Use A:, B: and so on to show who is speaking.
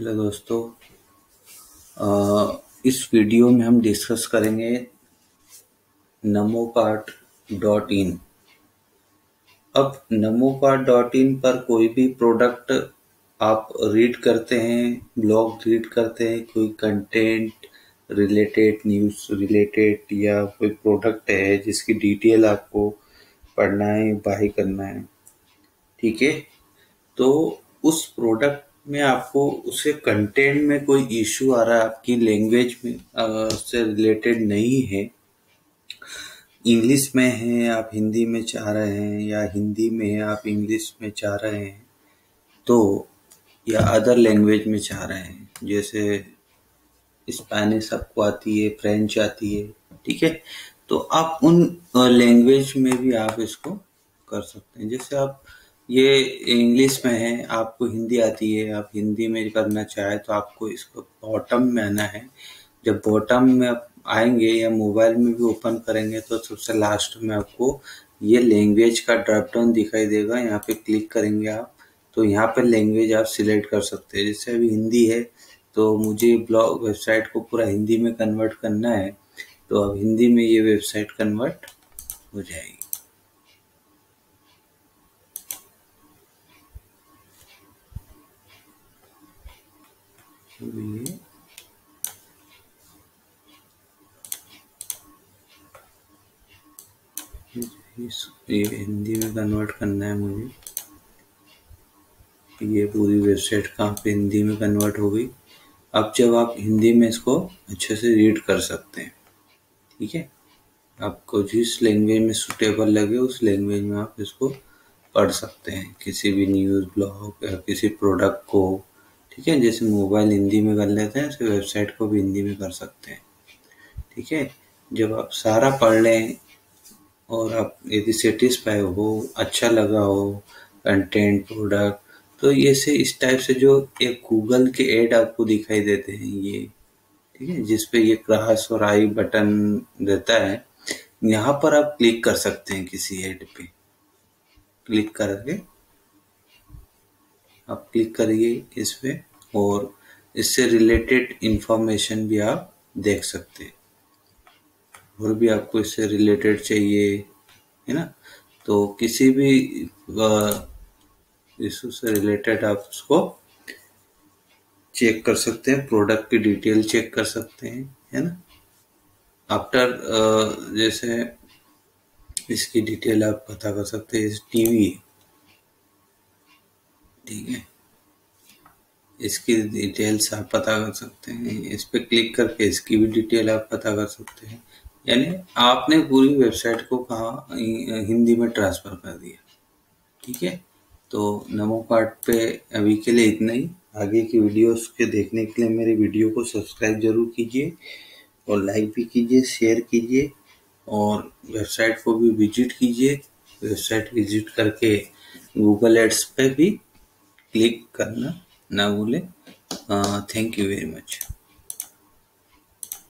A: Hello दोस्तों, इस video में हम डिस्कस करेंगे NamoCart.in। अब NamoCart.in पर कोई भी प्रोडक्ट आप रीड करते हैं, ब्लॉग रीड करते हैं, कोई कंटेंट रिलेटेड, न्यूज़ रिलेटेड या कोई प्रोडक्ट है जिसकी डिटेल आपको पढ़ना है, बाय करना है, ठीक है। तो उस प्रोडक्ट में आपको उसके कंटेंट में कोई इश्यू आ रहा है, आपकी लैंग्वेज में से रिलेटेड नहीं है, इंग्लिश में है आप हिंदी में चाह रहे हैं, या हिंदी में है आप इंग्लिश में चाह रहे हैं, तो या अदर लैंग्वेज में चाह रहे हैं, जैसे स्पेनिश आपको आती है, फ्रेंच आती है, ठीक है। तो आप उन लैंग्वेज में भी आप इसको कर सकते हैं। जैसे आप ये इंग्लिश में है, आपको हिंदी आती है, आप हिंदी में करना चाहे तो आपको इसको बॉटम में आना है। जब बॉटम में आप आएंगे या मोबाइल में भी ओपन करेंगे तो सबसे लास्ट में आपको ये लैंग्वेज का ड्रॉप डाउन दिखाई देगा। यहाँ पे क्लिक करेंगे आप, तो यहाँ पे लैंग्वेज आप सिलेक्ट कर सकते हैं। जैसे अभी हिंदी है तो मुझे ब्लॉग वेबसाइट को पूरा हिंदी में कन्वर्ट करना है, तो अब हिंदी में ये वेबसाइट कन्वर्ट हो जाएगी। ये हिंदी में कन्वर्ट करना है मुझे। ये पूरी वेबसाइट कहाँ पे हिंदी में कन्वर्ट हो गई। अब जब आप हिंदी में इसको अच्छे से रीड कर सकते हैं, ठीक है। आपको जिस लैंग्वेज में सूटेबल लगे उस लैंग्वेज में आप इसको पढ़ सकते हैं, किसी भी न्यूज़, ब्लॉग या किसी प्रोडक्ट को, ठीक है। जैसे मोबाइल हिंदी में कर लेते हैं, ऐसे वेबसाइट को भी हिंदी में कर सकते हैं, ठीक है। जब आप सारा पढ़ लें और आप यदि सेटिस्फाई हो, अच्छा लगा हो कंटेंट, प्रोडक्ट, तो ये से इस टाइप से जो एक गूगल के ऐड आपको दिखाई देते हैं ये, ठीक है, जिसपे ये क्रॉस और आई बटन रहता है, यहाँ पर आप क्लिक कर सकते हैं। किसी ऐड पे क्लिक करके आप क्लिक करिए इस पे, और इससे रिलेटेड इंफॉर्मेशन भी आप देख सकते हैं। और भी आपको इससे रिलेटेड चाहिए, है ना, तो किसी भी इशू से रिलेटेड आप उसको चेक कर सकते हैं, प्रोडक्ट की डिटेल चेक कर सकते हैं, है ना। आफ्टर जैसे इसकी डिटेल आप पता कर सकते हैं। इस टीवी, ठीक है, इसकी डिटेल्स आप पता कर सकते हैं। इस पे क्लिक करके इसकी भी डिटेल आप पता कर सकते हैं। यानी आपने पूरी वेबसाइट को कहाँ हिंदी में ट्रांसफर कर दिया, ठीक है। तो NamoCart पे अभी के लिए इतना ही। आगे की वीडियोस के देखने के लिए मेरे वीडियो को सब्सक्राइब जरूर कीजिए और लाइक भी कीजिए, शेयर कीजिए, और वेबसाइट को भी विजिट कीजिए। वेबसाइट विजिट करके गूगल एड्स पे भी क्लिक करना ना भूलें। Thank you very much.